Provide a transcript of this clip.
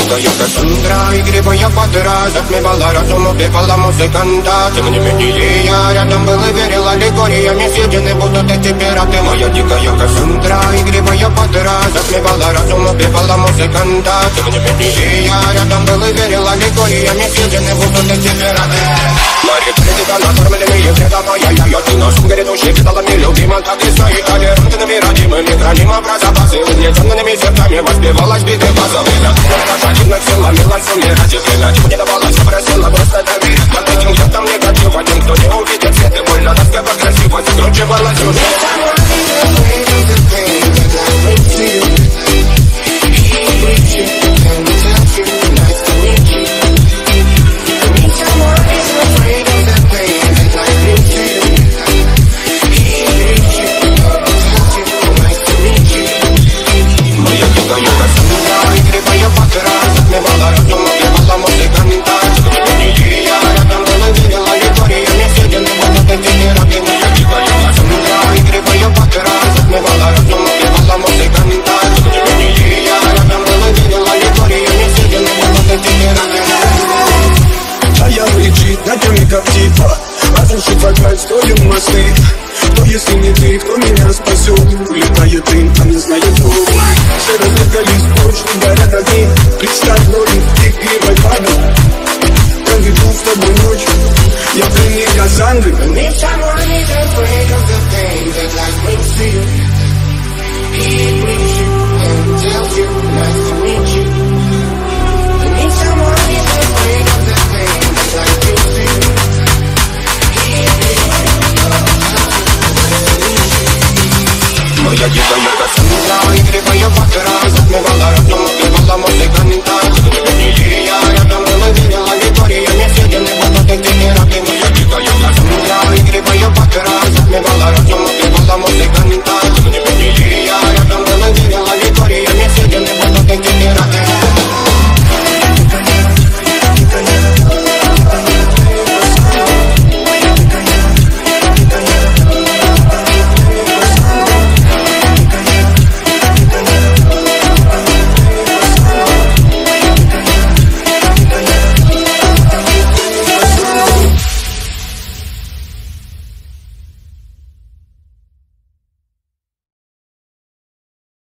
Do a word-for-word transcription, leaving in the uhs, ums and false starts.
дикая Кассандра, игривая подра, затмевала разум, убивала музыканта. Тем не менее я рядом был и верил аллегориями, съедены будут эти пираты. Моя дикая Кассандра, игривая подра, затмевала разум, убивала музыканта. Тем не менее я рядом был и верил аллегориями, съедены будут эти пираты. Марит критика, накормленные предавая я, я ты нашим грядущим кидалами любима, как и свои толерантными родимыми, храним про запасы, угнетенными сердцами воспевалась биты базовые. Противных силами лансумировать их время, чего не давалось, попросила просто доверить. Под этим где-то негатив, один, кто не увидит свет, и больно тоска красиво закручивала сюжет. Как типа, разрушить вокаль, строим мосты. Кто если не ты, кто меня спасет? Улетает дым, там не знаю кто. Все разлегались, прочь, горят огни. Представь ноль, ты игривой падал. Проведу с тобой ночь, я пленник Кассандры. Моя дикая Кассандра, игривая подра, затмевала разум, убивала музыканта. Тем не менее я рядом был и верил аллегориями, съедены будут эти пираты. Моя дикая Кассандра, игривая подра, затмевала